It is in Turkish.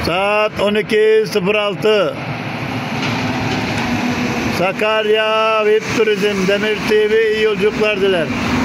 Saat 12.06. Sakarya VIP Turizm Demir TV iyi yolculuklar diler.